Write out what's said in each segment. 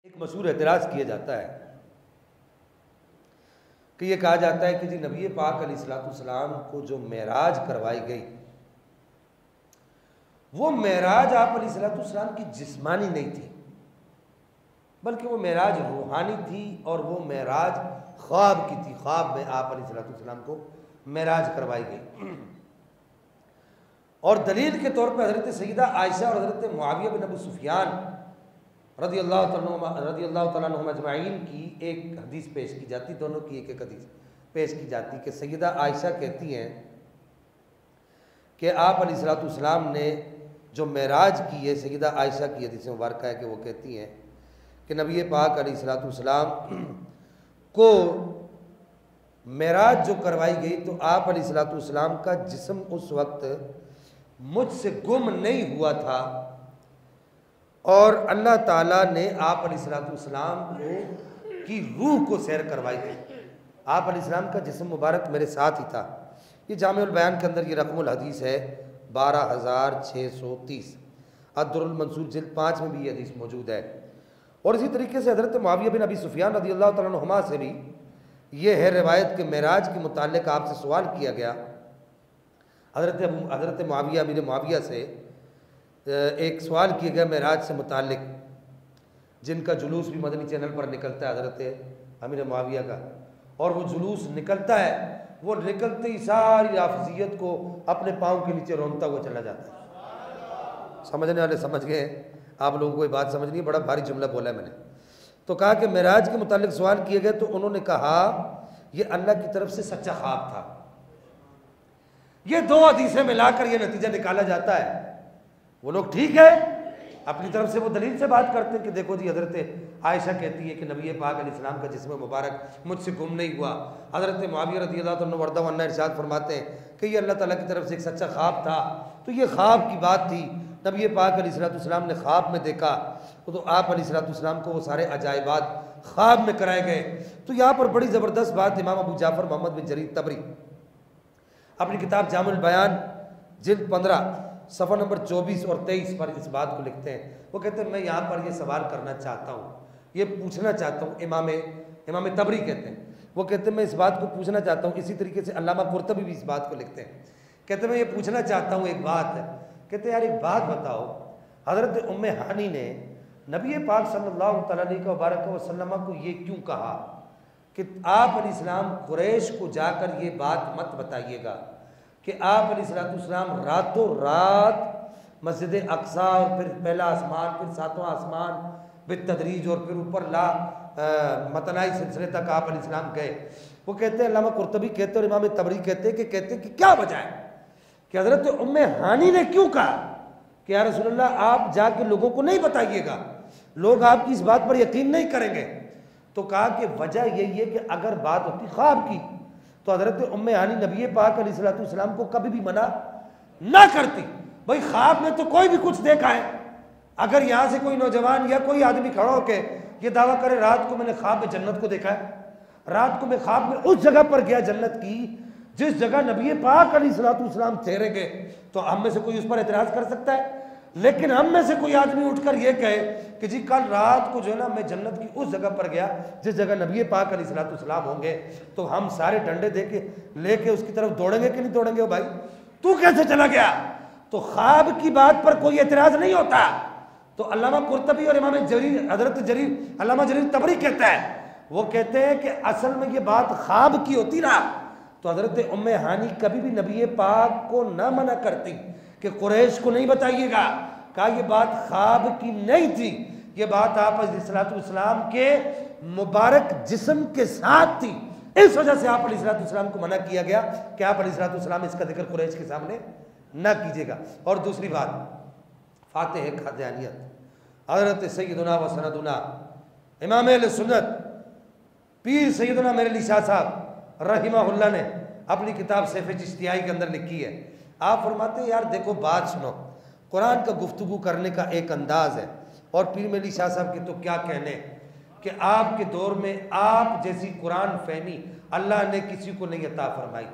एक मशहूर एतराज़ किया जाता है कि ये कहा जाता है कि जी नबी पाक अलैहिस्सलाम को जो मेराज करवाई गई, वो मेराज आप अलैहिस्सलाम की जिस्मानी नहीं थी, बल्कि वो मेराज रूहानी थी और वो मेराज ख्वाब की थी। ख्वाब में आप अलैहिस्सलाम को मेराज करवाई गई। और दलील के तौर पर हज़रत सैयदा आयशा और हज़रत मुआविया बिन अबू सुफियान रज़ियल्लाहु तआला अन्हुम अजमाइन की एक हदीस पेश की जाती, दोनों की एक एक हदीस पेश की जाती कि सैयदा आयशा कहती हैं कि आप अलैहिस्सलाम ने जो मेराज की है, सैयदा आयशा की हदीस मुबारक है कि वो कहती हैं कि नबी पाक अलैहिस्सलाम को मेराज जो करवाई गई तो आप अलैहिस्सलाम का जिस्म उस वक्त मुझसे गुम नहीं हुआ था और अल्लाह ताला ने आप अलैहिस्सलाम को की रूह को सैर करवाई थी। आप अलैहिस्सलाम का जिस्म मुबारक मेरे साथ ही था। ये जामिउल बयान के अंदर ये रकमुल हदीस है 12630। अद-दुर्रुल मंसूर जिल्द 5 में भी ये हदीस मौजूद है। और इसी तरीके से हज़रत मुआविया बिन अबी सुफियान रज़ियल्लाहु तआला अन्हुमा से भी ये है रिवायत के मेराज के मुताल्लिक़ आपसे सवाल किया गया। हज़रत मुआविया बिन मुआविया से एक सवाल किया गया मेराज से मुताल्लिक़, जिनका जुलूस भी मदनी चैनल पर निकलता है हज़रत अमीर मुआविया का, और वो जुलूस निकलता है, वो निकलते ही सारी हाफिज़ियत को अपने पाँव के नीचे रोनता हुआ चला जाता है। समझने वाले समझ गए, आप लोगों को ये बात समझनी है, बड़ा भारी जुमला बोला है मैंने। तो कहा कि मेराज के मुताल्लिक़ सवाल किए गए तो उन्होंने कहा ये अल्लाह की तरफ से सच्चा ख्वाब था। ये दो हदीसें मिलाकर ये नतीजा निकाला जाता है। वो लोग ठीक है, अपनी तरफ से वो दलील से बात करते हैं कि देखो जी हज़रत आयशा कहती है कि नबी पाक अलैहिस्सलाम का जिस्म मुबारक मुझसे गुम नहीं हुआ। हज़रत मुआविया रज़ियल्लाहु अन्हु इरशाद फरमाते हैं कि ये अल्लाह ताला की तरफ से एक सच्चा ख्वाब था। तो ये ख्वाब की बात थी, नबी पाक अलैहिस्सलाम ने ख्वाब में देखा तो आप अलैहिस्सलाम को वो सारे अजायबात ख्वाब में कराए गए। तो यहाँ पर बड़ी ज़बरदस्त बात इमाम अबू जाफ़र मोहम्मद बिन जरीर तबरी अपनी किताब जामुल बयान जिल्द 15 सफ़ा नंबर 24 और 23 पर इस बात को लिखते हैं। वो कहते हैं मैं यहाँ पर ये सवाल करना चाहता हूँ, ये पूछना चाहता हूँ। इमाम तबरी कहते हैं, वो कहते हैं मैं इस बात को पूछना चाहता हूँ। इसी तरीके से अल्लामा कुर्तबी भी इस बात को लिखते हैं, कहते हैं मैं ये पूछना चाहता हूँ एक बात है। कहते हैं यार एक बात बताओ, हज़रत उम्मे हानी ने नबी पाक सल्लल्लाहु अलैहि वसल्लम को ये क्यों कहा कि आप अलैहिस्सलाम कुरैश को जाकर ये बात मत बताइएगा कि आप अलैहिस्सलाम रातों रात मस्जिद अक्सा और फिर पहला आसमान, फिर सातवां आसमान बितदरीज और फिर ऊपर मतनाई सिलसिले तक आप अलैहिस्सलाम गए। वो कहते हैं, अल्लामा कुर्तबी कहते हैं और इमाम तबरी कहते हैं कि क्या वजह है कि हज़रत उम्मे हानी ने क्यों कहा कि या रसूलल्लाह आप जाके लोगों को नहीं बताइएगा, लोग आपकी इस बात पर यकीन नहीं करेंगे। तो कहा कि वजह यही है कि अगर बात होती ख्वाब की तो हज़रत उम्मे हानी नबी पाक अलैहिस्सलाम को कभी भी मना ना करती। भाई ख्वाब में तो कोई भी कुछ देखा है, अगर यहाँ से कोई नौजवान या कोई आदमी खड़ा होकर ये दावा करे रात को मैंने ख्वाब में जन्नत को देखा है, रात को मैं ख्वाब में उस जगह पर गया जन्नत की जिस जगह नबी पाक अलैहिस्सलाम ठहरे गए, तो हम में से कोई उस पर एतराज़ कर सकता है? लेकिन हम में से कोई आदमी उठकर ये कहे कि जी कल रात को जो है ना मैं जन्नत की उस जगह पर गया जिस जगह नबी पाक अलैहिस्सलाम होंगे, तो हम सारे डंडे देके लेके उसकी तरफ दौड़ेंगे कि नहीं दौड़ेंगे? ओ भाई तू कैसे चला गया? तो ख्वाब की बात पर कोई एतराज़ नहीं होता। तो अल्लामा कुर्तबी और इमाम जरीर अल्लामा जरीर तबरी कहता है, वो कहते हैं कि असल में ये बात ख्वाब की होती ना तो हज़रत उम्मे हानी कभी भी नबी पाक को ना मना करती कि कुरैश को नहीं बताइएगा। कहा ये बात ख्वाब की नहीं थी, ये बात आप अलैहिस्सलाम के मुबारक जिस्म के साथ थी। इस वजह से आप अलैहिस्सलाम को मना किया गया कि आप अलैहिस्सलाम इसका जिक्र कुरैश के सामने ना कीजिएगा। और दूसरी बात, फातिह कादियानियत हज़रत सैयदना व सनदना इमाम अहले सुन्नत पीर सैयदना मेरे अली शाह साहब रहिमहुल्लाह ने अपनी किताब सैफ़ चिश्तियाई के अंदर लिखी है। आप फरमाते हैं यार देखो बात सुनो, कुरान का गुफ्तगू करने का एक अंदाज है, और पीर मेरी शाह साहब के तो क्या कहने कि आपके दौर में आप जैसी कुरान फहमी अल्लाह ने किसी को नहीं अता फरमाई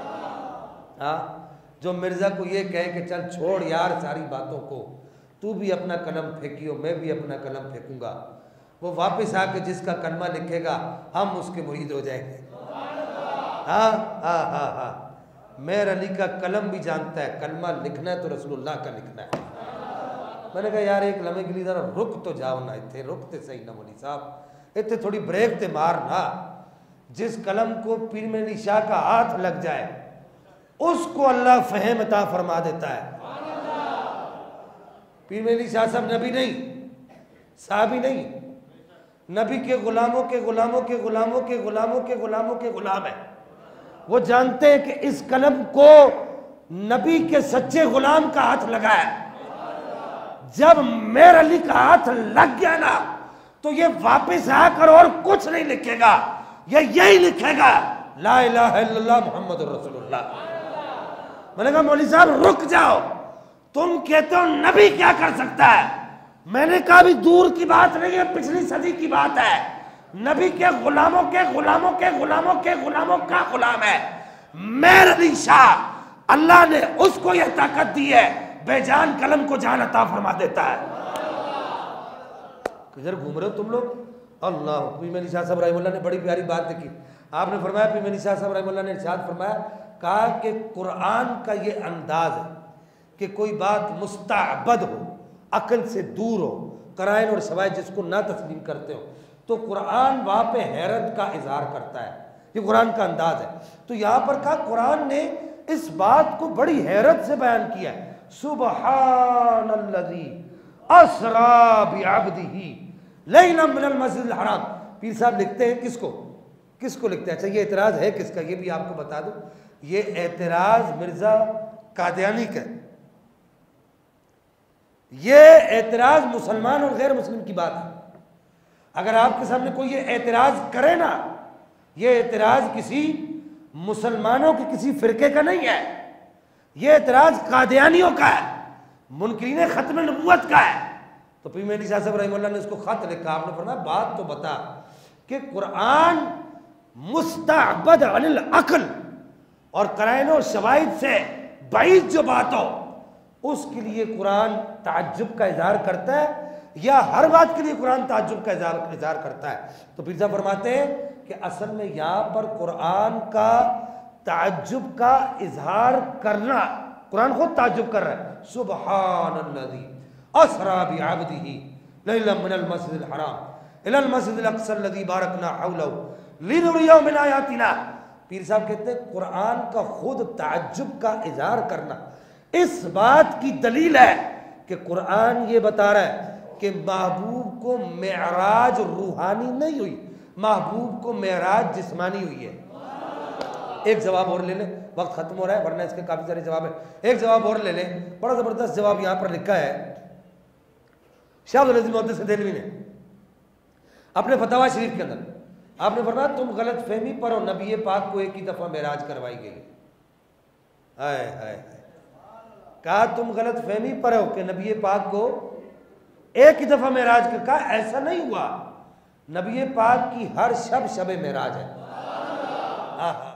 थी। हाँ, जो मिर्ज़ा को ये कहे कि चल छोड़ यार सारी बातों को, तू भी अपना कलम फेंकियो मैं भी अपना कलम फेंकूंगा, वो वापस आके जिसका कलमा लिखेगा हम उसके मुरीद हो जाएंगे। हाँ हाँ हाँ हाँ, मेर अली का कलम भी जानता है, कलमा लिखना है तो रसूलुल्लाह का लिखना है। मैंने कहा यार एक लम्हे के लिए जरा रुक तो जाओ ना, इतने रुकते सही ना मौलवी साहब, इतने थोड़ी ब्रेक ते मार ना। जिस कलम को पीर में अली शाह का हाथ लग जाए उसको अल्लाह फहम अता फरमा देता है। पीर में अली शाह साहब नबी नहीं, साहबी नहीं, नबी के गुलामों के गुलामों के गुलामों के गुलामों के गुलामों के गुलाम है। वो जानते हैं कि इस कलम को नबी के सच्चे गुलाम का हाथ लगा है। जब मेर अली का हाथ लग गया ना तो ये वापस आकर और कुछ नहीं लिखेगा, ये यही लिखेगा ला इलाहा इल्लल्लाह मुहम्मदुर रसूलुल्लाह। मैंने कहा मौलवी साहब रुक जाओ, तुम कहते हो नबी क्या कर सकता है। मैंने कहा भी दूर की बात नहीं है, पिछली सदी की बात है। नबी के गुलामों के गुलामों के गुलामों के गुलामों का गुलाम है मेर अली शाह। अल्लाह ने उसको यह ताकत दी है, बेजान कलम को जान अता फरमा देता है। किधर घूम रहे हो तुम लोग। अल्लाह, पीर अली शाह साहब रहमतुल्लाह ने बड़ी प्यारी बात लिखी। आपने फरमाया, पीर अली शाह साहब रहमतुल्लाह ने इरशाद फरमाया, कहा कि कुरान का ये अंदाज है कि कोई बात मुस्तअबद हो, अकल से दूर हो, कराइन और शवाहिद जिसको ना तस्लीम करते हो, तो कुरान वहाँ पे हैरत का इजहार करता है। ये कुरान का अंदाज है। तो यहाँ पर कहा कुरान ने इस बात को बड़ी हैरत से बयान किया है, सुबहानल्लज़ी अस्रा बिअब्दिही लैलन मिनल मस्जिदिल हराम। पीर साहब लिखते हैं किसको, किसको लिखते हैं। अच्छा ये एतराज़ है किसका, ये भी आपको बता दूं, ये एतराज़ मिर्ज़ा कादियानी का। ये एतराज़ मुसलमान और गैर मुस्लिम की बात है। अगर आपके सामने कोई ये एतराज़ करे ना, ये एतराज़ किसी मुसलमानों के किसी फ़िरके का नहीं है, ये एतराज़ कादियानियों का है, मुनकिरीन ख़त्म नबुव्वत का है। तो पीर अली शाह साहब रहमतुल्लाह ने उसको ख़त लिखा। आपने फरमाया बात तो बता कि कुरान मुस्तअबद अनिल अक्ल और कराइन और शवाहिद से बाइद जो बात हो उसके लिए कुरान ताज्जुब का इजहार करता है, या हर बात के लिए कुरान ताज्जुब का इजहार करता है। तो पीर साहब फरमाते हैं कि असल में यहाँ पर कुरान का ताज्जुब का इजहार करना, कुरान खुद ताज्जुब कर रहा है, सुबहानल्लज़ी अस्रा बिअब्दिही लैलन मिनल मस्जिदिल हराम इलल मस्जिदिल अक़सा अल्लज़ी बारकना हौलहु लिनुरियहु मिन आयातिना। पीर साहब कहते हैं कुरान का खुद ताज्जुब का इजहार करना इस बात की दलील है कि कुरान ये बता रहा है कि महबूब को मेराज रूहानी नहीं हुई, महबूब को मेराज जिस्मानी हुई है। एक जवाब और ले लें, वक्त खत्म हो रहा है वरना इसके काफी सारे जवाब है। एक जवाब और ले लें, बड़ा जबरदस्त जवाब यहाँ पर लिखा है शाह अब्दुल अज़ीज़ मुहद्दिस देलवी ने अपने फतवा शरीफ के अंदर। आपने फरमाया तुम गलत फहमी पर हो, नबी पाक को एक ही दफा मेराज करवाई गई। हाय हाय हाय, कहा तुम गलत फहमी पर हो कि नबी पाक को एक ही दफा मेराज कर, कहा ऐसा नहीं हुआ, नबी पाक की हर शब शब मेराज है।